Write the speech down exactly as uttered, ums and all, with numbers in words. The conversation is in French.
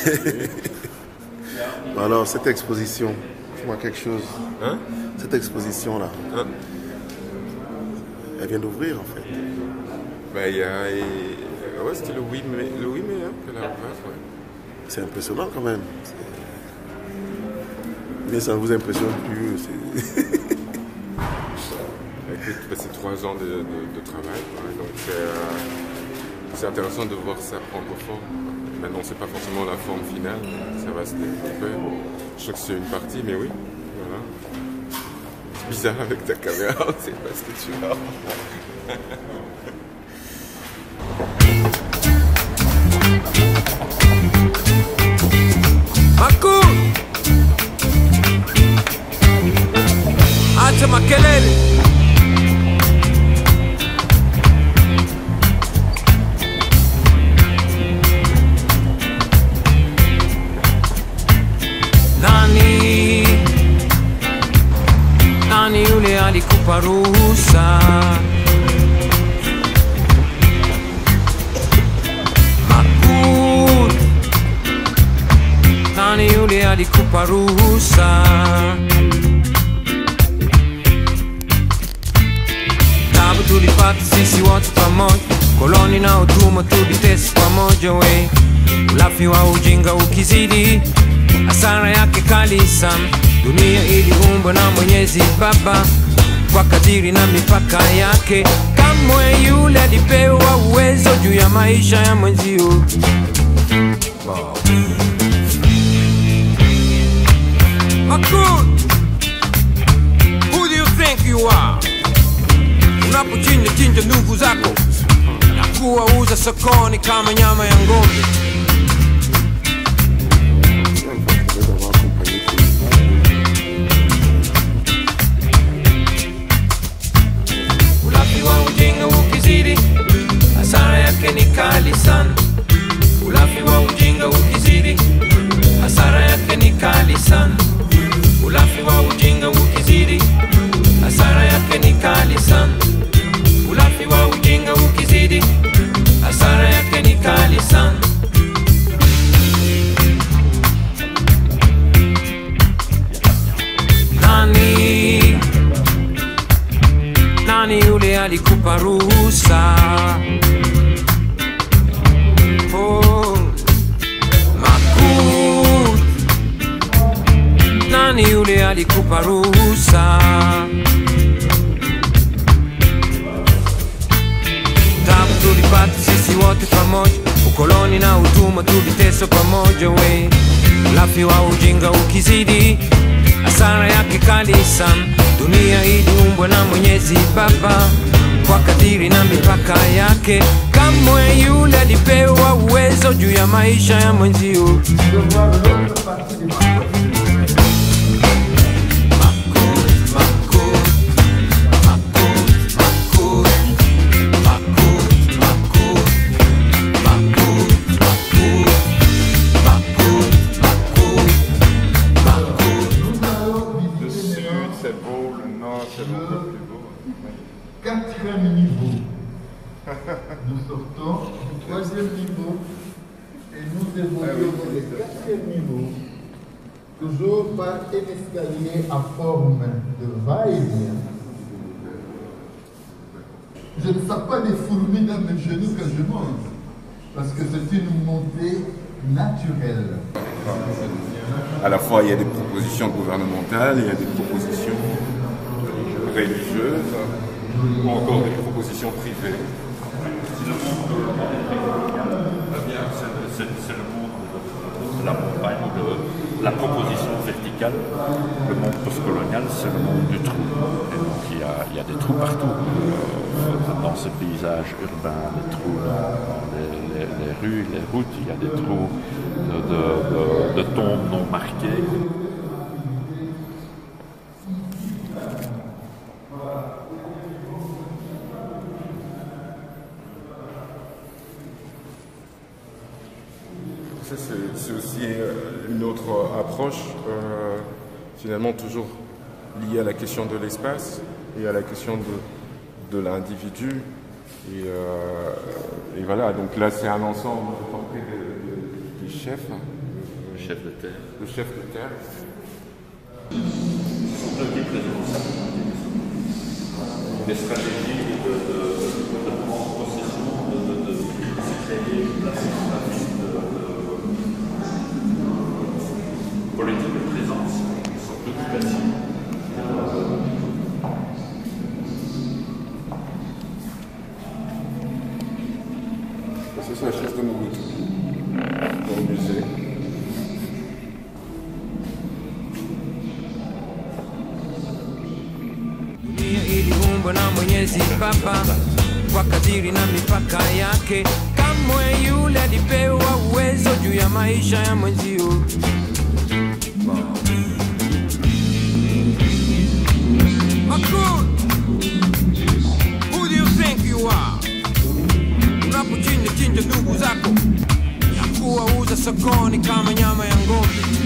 Bon, alors, cette exposition, dis-moi quelque chose. Hein? Cette exposition-là, Hein? elle vient d'ouvrir en fait. Ben, il y a... et- Ouais, c'était le huit mai, le huit mai hein, qu'elle a ouvert, ouais. C'est impressionnant quand même. C'est- Mais ça ne vous impressionne plus. c'est- Écoute, ben, c'est trois ans de, de- de travail, quoi. Donc euh, c'est intéressant de voir ça prendre forme. Maintenant, c'est pas forcément la forme finale, ça va se développer. Je sais que c'est une partie, mais oui, voilà. C'est bizarre avec ta caméra, on ne sait pas ce que tu as. Makuu, acha makelele. Nani, nani yule alikupa ruhusa? Makuu, nani yule alikupa ruhusa? Tabu tulipata sisi wote pamoja, koloni na utumwa tulitesa pamoja we. Ulafi wa ujinga ukizidi, hasara yake kali sana. Dunia iliumbwa na Mwenyezi Baba kwa kadiri na mipaka yake. Kamwe yule alipewa uwezo juu ya maisha ya mwenzio. Wow. Makuu, who do you think you are? Unapochinja chinja ndugu zako na kuwauza sokoni kama nyama ya ng'ombe. Ulafi wa ujinga ukizidi, hasara yake ni kali sana. Ulafi wa ujinga ukizidi, hasara yake ni kali sana. Ulafi wa ujinga ukizidi, hasara yake ni kali sana. Ulafi wa ujinga ukizidi, hasara yake ni kali sana. Nani, nani yule alikupa ruhusa? Oh, Makuu, nani yule alikupa ruhusa? Tabu tulipata sisi wote pamoja, ukoloni na utumwa tuliteswa pamoja we. Ulafi wa ujinga ukizidi, hasara yake kali sana. Dunia iliumbwa na Mwenyezi Baba kwa kadiri na mipaka yake. Kamwe yule alipewa uwezo juu ya maisha ya mwenzio. C'est beau, le nord, c'est beaucoup plus beau. Quatrième niveau. Nous sortons du troisième niveau et nous évoluons dans le quatrième niveau, toujours par un escalier à forme de va-et-vient. Je ne sens pas les fourmis dans mes genoux quand je monte, parce que c'est une montée naturelle. À la fois, il y a des propositions gouvernementales, il y a des propositions religieuses, ou encore des propositions privées. C'est le monde de la montagne, de la proposition verticale. Le monde postcolonial, c'est le monde du trou. Et donc il y a, il y a des trous partout. Euh, dans ce paysage urbain, des trous dans, dans les, les, les rues, les routes, il y a des trous de, de, de, de tombes non marquées. C'est aussi une autre approche, euh, finalement toujours liée à la question de l'espace et à la question de, de l'individu. Et, euh, et voilà, donc là c'est un ensemble des, des chefs, Le chef de terre. Le chef de terre. C'est eux qui présentent des stratégies de, de, de prendre possession, de, de, de, de créer la politique de présence, sans préoccupation. Ça, c'est la chaise de Mobutu, dans le musée. Dunia iliumbwa na Mwenyezi Baba kwa kadiri na mipaka yake, kamwe yule alipewa uwezo juu ya maisha ya mwenzio. Makun, who do you think you are? Unapochinja chinja ndugu zako na kuwauza sokoni kama nyama ya ng'ombe.